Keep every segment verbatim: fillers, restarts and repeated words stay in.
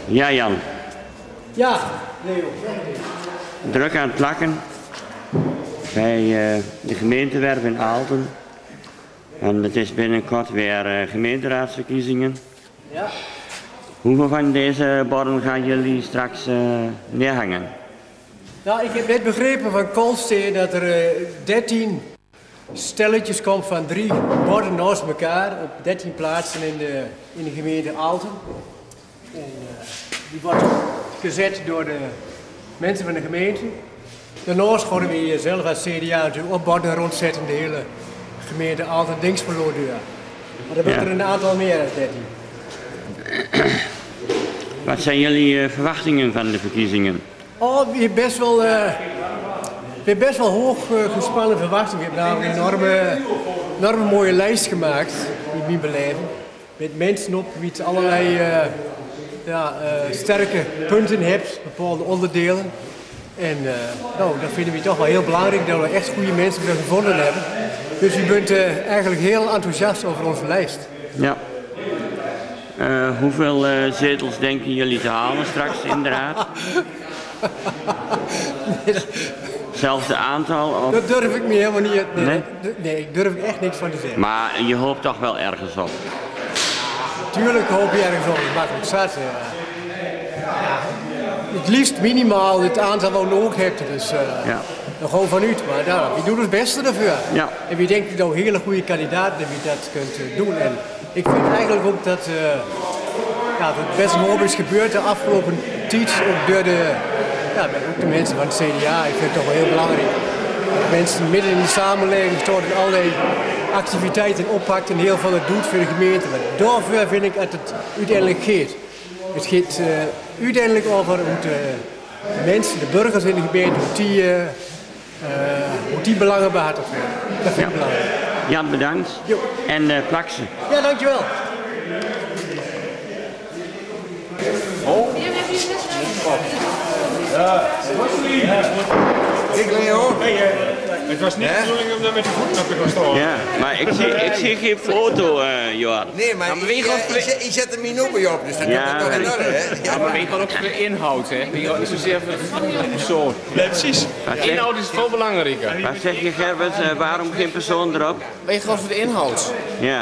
Ja, Jan. Ja, Leo. Druk aan het plakken bij uh, de gemeentewerf in Aalten. En het is binnenkort weer uh, gemeenteraadsverkiezingen. Ja. Hoeveel van deze borden gaan jullie straks uh, neerhangen? Nou, ik heb net begrepen van Koolsteen dat er uh, dertien stelletjes komt van drie borden naast elkaar op dertien plaatsen in de, in de gemeente Aalten. En, uh, die wordt gezet door de mensen van de gemeente. Daarnaast gaan we hier zelf als C D A natuurlijk op borden rondzetten de hele gemeente Aalten Dingsverloor deur. Maar er wordt ja. er een aantal meer dan dertien. Wat zijn jullie uh, verwachtingen van de verkiezingen? Oh, we hebben best wel, uh, we hebben best wel hoog uh, gespannen verwachtingen. We hebben namelijk een enorme, enorme mooie lijst gemaakt, in mijn beleving. Met mensen op wie het allerlei uh, ja, uh, sterke punten hebt, bepaalde onderdelen. En uh, nou, dat vinden we toch wel heel belangrijk, dat we echt goede mensen gevonden hebben. Dus u bent uh, eigenlijk heel enthousiast over onze lijst. Ja. Uh, hoeveel uh, zetels denken jullie te halen straks in de raad? Nee, dat... Hetzelfde aantal? Of... Dat durf ik me helemaal niet. Nee, nee? nee, ik durf er echt niks van te zeggen. Maar je hoopt toch wel ergens op? Tuurlijk hoop je ergens op, het makkelijk zat. Ja. Het liefst minimaal het aantal wat je ook hebt, dus uh, ja. nog gewoon vanuit. Maar nou, we doen het beste ervoor. Ja. En wie denkt dat een hele goede kandidaat dat je dat kunt uh, doen. En ik vind eigenlijk ook dat, uh, ja, dat het best mooi is gebeurd de afgelopen tijd, ook door de, ja, ook de mensen van het C D A. Ik vind het toch wel heel belangrijk. Dat mensen midden in de samenleving staan en allerlei activiteiten oppakt en heel veel het doet voor de gemeente. Maar daarvoor vind ik dat het uiteindelijk gaat. Het gaat uh, uiteindelijk over hoe de mensen, de burgers in de gemeente, hoe die, uh, uh, hoe die belangen behartigd worden. Dat vind ik ja. belangrijk. Jan, bedankt. Jo. En uh, plak ze. Ja, dankjewel. Oh. Ja. Kijk Leo. Hey, uh, het was niet de bedoeling om daar met de voeten op te gaan staan. Ja, maar ik zie, ik zie geen foto, uh, Johan. Nee, maar ja, maar ik, uh, ik, zet, ik zet hem niet op bij op, dus dat ja, komt toch in orde, hè? Ja, maar weet gewoon ook voor de inhoud, hè? Die gaat niet zozeer voor de persoon. Nee, precies. De inhoud is veel belangrijker. Wat zeg je, Gerbert, uh, waarom geen persoon erop? Weet gewoon voor de inhoud. Ja.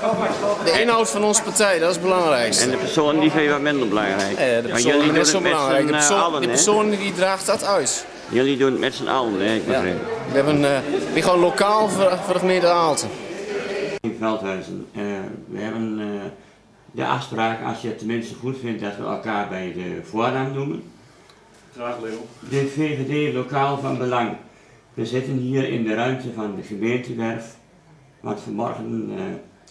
De inhoud van onze partij, dat is het belangrijkste. En de persoon die vind je wat minder belangrijk. Ja, de persoon is net zo belangrijk. De persoon, allen, de persoon die draagt dat uit. Jullie doen het met z'n allen, hè? Ik begrijp. Ja. We hebben uh, we gewoon lokaal voor, voor de gemeente Aalten. In Veldhuizen, uh, we hebben uh, de afspraak, als je het tenminste goed vindt, dat we elkaar bij de voornaam noemen. Graag, Leo. De V V D lokaal van belang. We zitten hier in de ruimte van de gemeentewerf, want vanmorgen uh,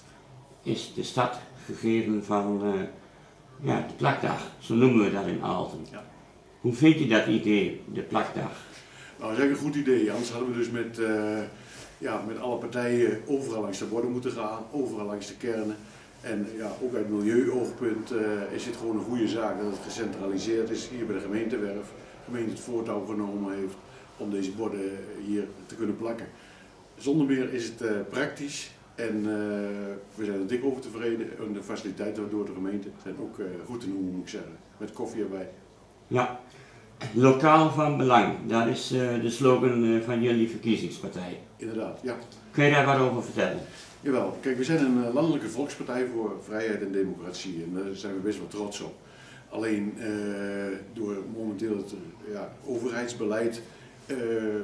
is de start gegeven van uh, ja, de plakdag, zo noemen we dat in Aalten. Ja. Hoe vind je dat idee, de plakdag? Nou, dat is eigenlijk een goed idee. Anders hadden we dus met, uh, ja, met alle partijen overal langs de borden moeten gaan, overal langs de kernen. En ja, ook uit milieuoogpunt uh, is het gewoon een goede zaak dat het gecentraliseerd is hier bij de gemeentewerf. De gemeente het voortouw genomen heeft om deze borden hier te kunnen plakken. Zonder meer is het uh, praktisch en uh, we zijn er dik over tevreden. En de faciliteiten door de gemeente zijn ook uh, goed te noemen, moet ik zeggen. Met koffie erbij. Ja, lokaal van belang, dat is uh, de slogan uh, van jullie verkiezingspartij. Inderdaad, ja. Kun je daar wat over vertellen? Jawel, kijk, we zijn een landelijke volkspartij voor vrijheid en democratie en daar zijn we best wel trots op. Alleen uh, door momenteel het ja, overheidsbeleid, uh,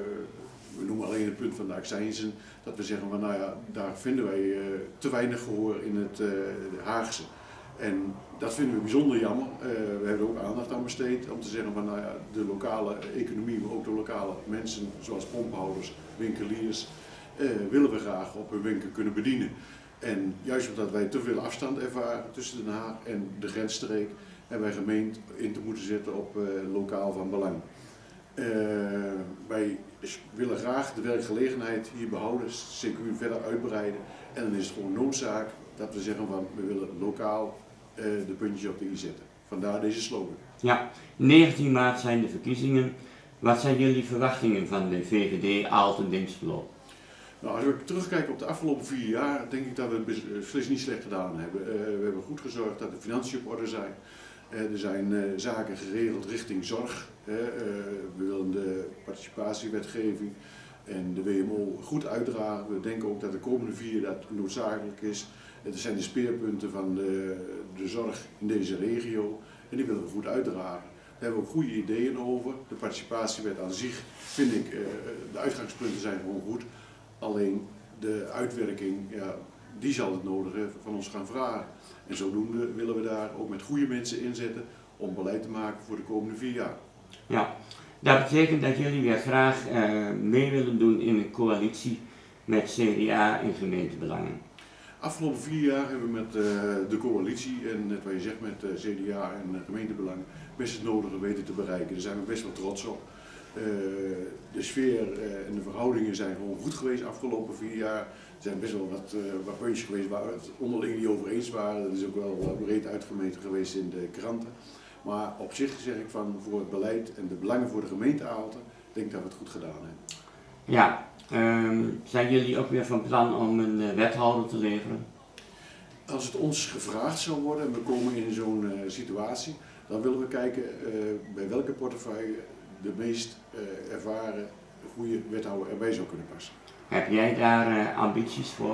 we noemen alleen het punt van de accijnzen, dat we zeggen van nou ja, daar vinden wij uh, te weinig gehoor in het uh, Haagse. En dat vinden we bijzonder jammer. Uh, we hebben er ook aandacht aan besteed om te zeggen van nou ja, de lokale economie, maar ook de lokale mensen zoals pomphouders, winkeliers, uh, willen we graag op hun winkel kunnen bedienen. En juist omdat wij te veel afstand ervaren tussen Den Haag en de grensstreek, hebben wij gemeend in te moeten zetten op uh, lokaal van belang. Uh, wij willen graag de werkgelegenheid hier behouden, C Q verder uitbreiden en dan is het gewoon noodzaak dat we zeggen van we willen lokaal uh, de puntjes op de i zetten. Vandaar deze slogan. Ja, negentien maart zijn de verkiezingen. Wat zijn jullie verwachtingen van de V V D Aalten-Dingsverloop? Nou, als we terugkijken op de afgelopen vier jaar, denk ik dat we het beslist niet slecht gedaan hebben. Uh, we hebben goed gezorgd dat de financiën op orde zijn. Uh, er zijn uh, zaken geregeld richting zorg. Uh, uh, we willen de participatiewetgeving en de W M O goed uitdragen. We denken ook dat de komende vier dat noodzakelijk is. Uh, er zijn de speerpunten van de, de zorg in deze regio en die willen we goed uitdragen. Daar hebben we ook goede ideeën over. De participatiewet aan zich vind ik, uh, de uitgangspunten zijn gewoon goed. Alleen de uitwerking, ja, die zal het nodige van ons gaan vragen. En zodoende willen we daar ook met goede mensen inzetten om beleid te maken voor de komende vier jaar. Ja, dat betekent dat jullie weer graag uh, mee willen doen in een coalitie met C D A en gemeentebelangen. Afgelopen vier jaar hebben we met uh, de coalitie en net wat je zegt met uh, C D A en uh, gemeentebelangen best het nodige weten te bereiken. Daar zijn we best wel trots op. Uh, de sfeer uh, en de verhoudingen zijn gewoon goed geweest de afgelopen vier jaar. Er zijn best wel wat, uh, wat puntjes geweest waar we het onderling niet over eens waren. Dat is ook wel uh, breed uitgemeten geweest in de kranten. Maar op zich zeg ik van voor het beleid en de belangen voor de gemeente Aalten, denk ik dat we het goed gedaan hebben. Ja, um, zijn jullie ook weer van plan om een uh, wethouder te leveren? Als het ons gevraagd zou worden en we komen in zo'n uh, situatie, dan willen we kijken uh, bij welke portefeuille de meest uh, ervaren goede wethouder erbij zou kunnen passen. Heb jij daar uh, ambities voor?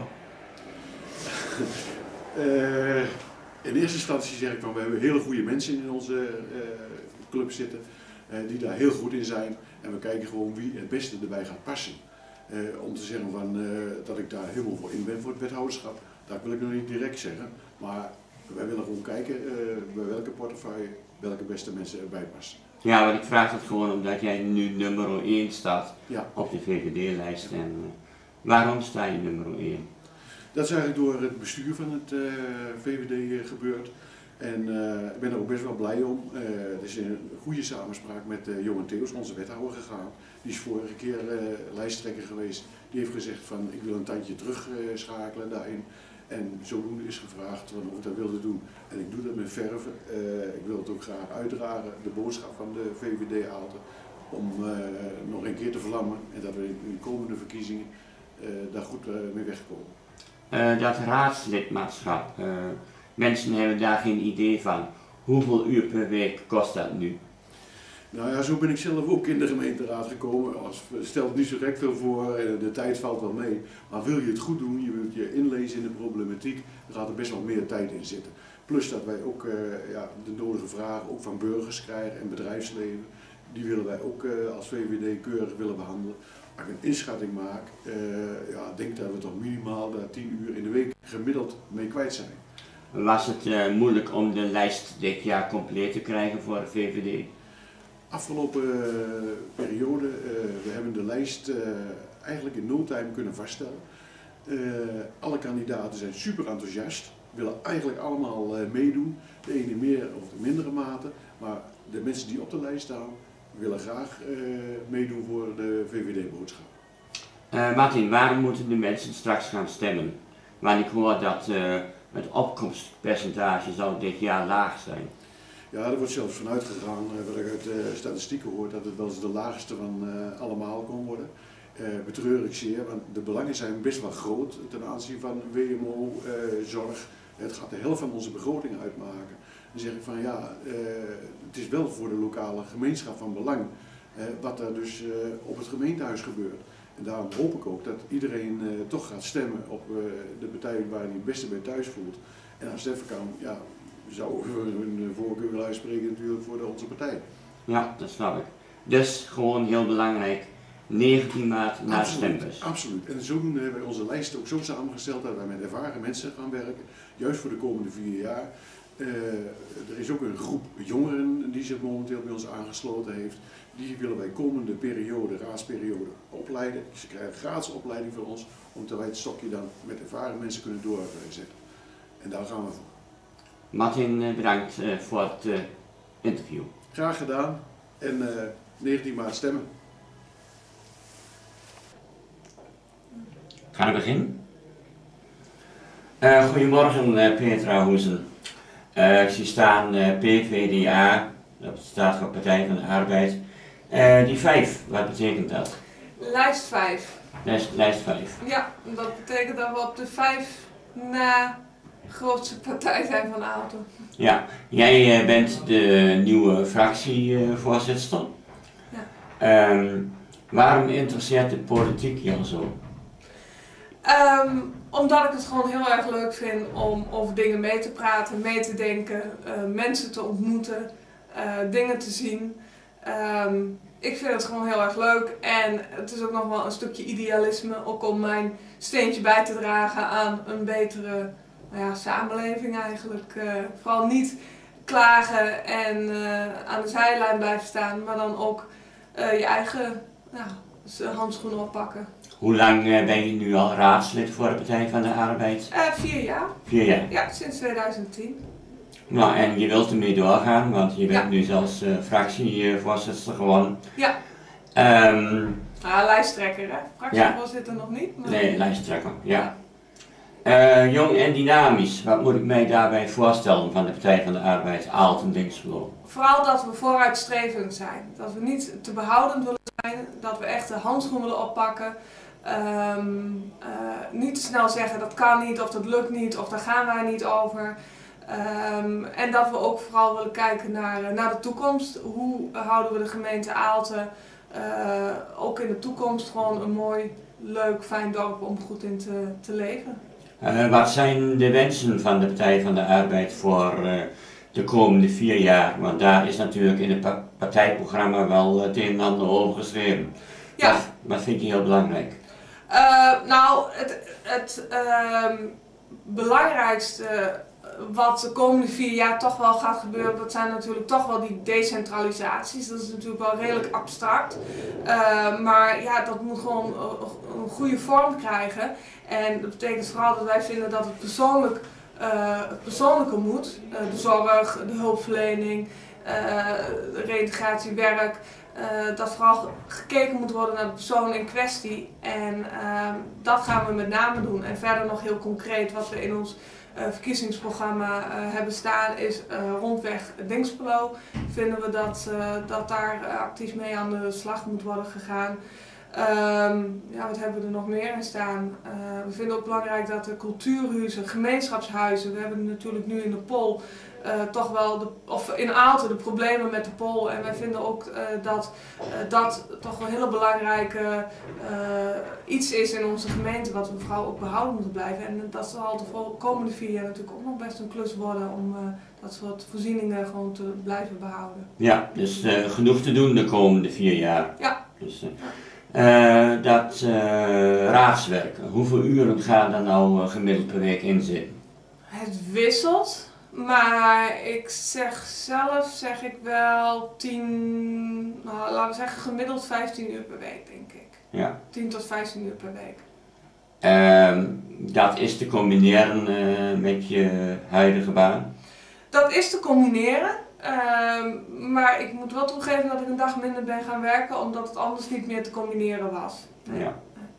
uh, in eerste instantie zeg ik van we hebben hele goede mensen in onze uh, club zitten uh, die daar heel goed in zijn en we kijken gewoon wie het beste erbij gaat passen. Uh, om te zeggen van, uh, dat ik daar helemaal voor in ben voor het wethouderschap, dat wil ik nog niet direct zeggen, maar wij willen gewoon kijken uh, bij welke portefeuille welke beste mensen erbij passen. Ja, maar ik vraag het gewoon omdat jij nu nummer één staat ja. op de V V D-lijst. En uh, waarom sta je nummer één? Dat is eigenlijk door het bestuur van het uh, V V D uh, gebeurd. En uh, ik ben er ook best wel blij om. Uh, er is een goede samenspraak met uh, Johan Theus, onze wethouder, gegaan. Die is vorige keer uh, lijsttrekker geweest. Die heeft gezegd van ik wil een tandje terugschakelen uh, daarin. En zodoende is gevraagd of ik dat wilde doen. En ik doe dat met verven. Uh, ik wil het ook graag uitdragen, de boodschap van de V V D Aalten. Om uh, nog een keer te vlammen en dat we in de komende verkiezingen uh, daar goed uh, mee wegkomen. Uh, dat raadslidmaatschap, uh, mensen hebben daar geen idee van. Hoeveel uur per week kost dat nu? Nou ja, zo ben ik zelf ook in de gemeenteraad gekomen. Als, stelt niet zo gek veel voor, de tijd valt wel mee. Maar wil je het goed doen, je wilt je inlezen in de problematiek, dan gaat er best wel meer tijd in zitten. Plus dat wij ook uh, ja, de nodige vragen ook van burgers krijgen en bedrijfsleven. Die willen wij ook uh, als V V D keurig willen behandelen. Als ik een inschatting maak, uh, ja, denk dat we toch minimaal uh, tien uur in de week gemiddeld mee kwijt zijn. Was het uh, moeilijk om de lijst dit jaar compleet te krijgen voor de V V D? Afgelopen uh, periode, uh, we hebben de lijst uh, eigenlijk in no time kunnen vaststellen. Uh, alle kandidaten zijn super enthousiast, willen eigenlijk allemaal uh, meedoen. De ene meer of de mindere mate, maar de mensen die op de lijst staan willen graag uh, meedoen voor de V V D-boodschap. Uh, Martin, waarom moeten de mensen straks gaan stemmen? Want ik hoor dat uh, het opkomstpercentage zal dit jaar laag zijn. Ja, er wordt zelfs vanuit gegaan, uh, wat ik uit de uh, statistieken hoor, dat het wel eens de laagste van uh, allemaal kon worden. Uh, betreur ik zeer, want de belangen zijn best wel groot ten aanzien van W M O, uh, zorg. Het gaat de helft van onze begroting uitmaken. Dan zeg ik van ja, uh, het is wel voor de lokale gemeenschap van belang uh, wat er dus uh, op het gemeentehuis gebeurt. En daarom hoop ik ook dat iedereen uh, toch gaat stemmen op uh, de partij waar hij het beste bij thuis voelt. En als het even kan, ja, zou ik hun voorkeur willen uitspreken natuurlijk voor de, onze partij. Ja, dat snap ik. Dus gewoon heel belangrijk, negentien maart naar stembus. Absoluut. En zodoende hebben wij onze lijst ook zo samengesteld dat wij met ervaren mensen gaan werken, juist voor de komende vier jaar. Uh, er is ook een groep jongeren die zich momenteel bij ons aangesloten heeft. Die willen wij komende periode, raadsperiode, opleiden. Ze krijgen gratis opleiding van ons, omdat wij het stokje dan met ervaren mensen kunnen doorzetten. En daar gaan we voor. Martin, bedankt uh, voor het uh, interview. Graag gedaan en uh, negentien maart stemmen. Gaan we beginnen? Uh, goedemorgen uh, Petra Hoezen. Uh, ik zie staan uh, P V D A, dat staat voor Partij van de Arbeid. Uh, die vijf, wat betekent dat? Lijst vijf. Lijst, lijst vijf. Ja, dat betekent dat we op de vijf na grootste partij zijn van Aalten. Ja, jij uh, bent de nieuwe fractievoorzitter. Ja. Um, waarom interesseert de politiek jou zo? Um, omdat ik het gewoon heel erg leuk vind om over dingen mee te praten, mee te denken, uh, mensen te ontmoeten, uh, dingen te zien. Um, ik vind het gewoon heel erg leuk en het is ook nog wel een stukje idealisme, ook om mijn steentje bij te dragen aan een betere nou ja, samenleving eigenlijk. Uh, vooral niet klagen en uh, aan de zijlijn blijven staan, maar dan ook uh, je eigen nou, handschoenen oppakken. Hoe lang ben je nu al raadslid voor de Partij van de Arbeid? Uh, vier jaar. Vier jaar? Ja, sinds tweeduizend tien. Nou, en je wilt ermee doorgaan, want je bent ja. nu zelfs uh, fractievoorzitter geworden. Ja. Um, ah, lijsttrekker hè? Fractievoorzitter ja. nog niet. Maar... Nee, lijsttrekker, ja. Uh, jong en dynamisch, wat moet ik mij daarbij voorstellen van de Partij van de Arbeid, Aalten en Dinxperlo? Vooral dat we vooruitstrevend zijn. Dat we niet te behoudend willen zijn, dat we echt de handschoen willen oppakken. Um, uh, niet te snel zeggen dat kan niet of dat lukt niet of daar gaan wij niet over. Um, en dat we ook vooral willen kijken naar, naar de toekomst. Hoe houden we de gemeente Aalten uh, ook in de toekomst gewoon een mooi, leuk, fijn dorp om goed in te, te leven. Uh, wat zijn de wensen van de Partij van de Arbeid voor uh, de komende vier jaar? Want daar is natuurlijk in het partijprogramma wel het een en ander over geschreven. Ja. Wat, wat vind je heel belangrijk? Uh, nou, het, het uh, belangrijkste wat de komende vier jaar toch wel gaat gebeuren, dat zijn natuurlijk toch wel die decentralisaties. Dat is natuurlijk wel redelijk abstract. Uh, maar ja, dat moet gewoon een goede vorm krijgen. En dat betekent vooral dat wij vinden dat het persoonlijk, uh, het persoonlijke moet. Uh, de zorg, de hulpverlening, uh, de reïntegratie, werk. Uh, dat vooral gekeken moet worden naar de persoon in kwestie. En uh, dat gaan we met name doen. En verder nog heel concreet wat we in ons uh, verkiezingsprogramma uh, hebben staan is uh, rondweg Dinxperlo. Vinden we dat, uh, dat daar uh, actief mee aan de slag moet worden gegaan. Um, ja, wat hebben we er nog meer in staan? Uh, we vinden ook belangrijk dat de cultuurhuizen, gemeenschapshuizen, we hebben natuurlijk nu in de Pol uh, toch wel, de, of in Aalten de problemen met de Pol. En wij vinden ook uh, dat uh, dat toch een hele belangrijke uh, iets is in onze gemeente wat we vooral ook behouden moeten blijven. En dat zal de komende vier jaar natuurlijk ook nog best een klus worden om uh, dat soort voorzieningen gewoon te blijven behouden. Ja, dus uh, genoeg te doen de komende vier jaar. Ja. Dus, uh, Uh, dat uh, raadswerk, hoeveel uren gaat er nou uh, gemiddeld per week in zitten? Het wisselt, maar ik zeg zelf zeg ik wel tien, nou, laten we zeggen gemiddeld vijftien uur per week denk ik. Ja. tien tot vijftien uur per week. Uh, dat is te combineren uh, met je huidige baan? Dat is te combineren. Uh, maar ik moet wel toegeven dat ik een dag minder ben gaan werken, omdat het anders niet meer te combineren was. Nee. Ja.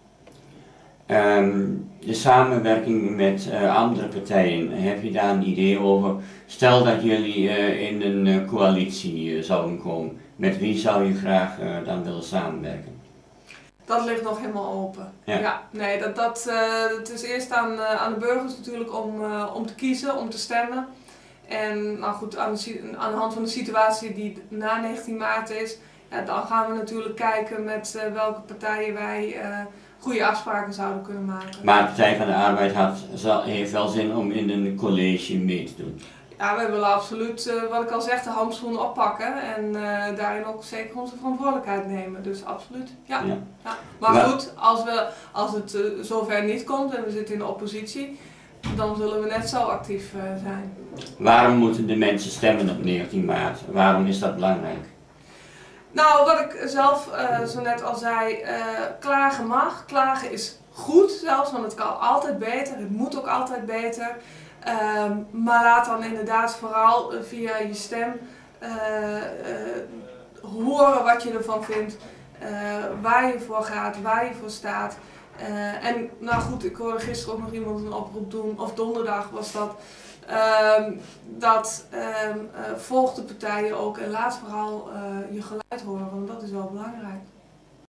Um, de samenwerking met uh, andere partijen, heb je daar een idee over? Stel dat jullie uh, in een uh, coalitie uh, zouden komen, met wie zou je graag uh, dan willen samenwerken? Dat ligt nog helemaal open. Ja. Ja, nee, dat, dat, uh, het is eerst aan, uh, aan de burgers natuurlijk om, uh, om te kiezen, om te stemmen. En nou goed, aan de, aan de hand van de situatie die na negentien maart is, ja, dan gaan we natuurlijk kijken met uh, welke partijen wij uh, goede afspraken zouden kunnen maken. Maar de Partij van de Arbeid had, zal, heeft wel zin om in een college mee te doen? Ja, wij willen absoluut, uh, wat ik al zeg, de handschoenen oppakken en uh, daarin ook zeker onze verantwoordelijkheid nemen. Dus absoluut, ja. ja. ja. Maar, maar goed, als, we, als het uh, zover niet komt en we zitten in de oppositie, dan zullen we net zo actief uh, zijn. Waarom moeten de mensen stemmen op negentien maart? Waarom is dat belangrijk? Nou, wat ik zelf uh, zo net al zei, uh, klagen mag. Klagen is goed zelfs, want het kan altijd beter. Het moet ook altijd beter. Uh, maar laat dan inderdaad vooral uh, via je stem uh, uh, horen wat je ervan vindt. Uh, waar je voor gaat, waar je voor staat. Uh, en nou goed, ik hoorde gisteren ook nog iemand een oproep doen, of donderdag was dat, uh, dat uh, uh, volg de partijen ook en laat vooral uh, je geluid horen, want dat is wel belangrijk.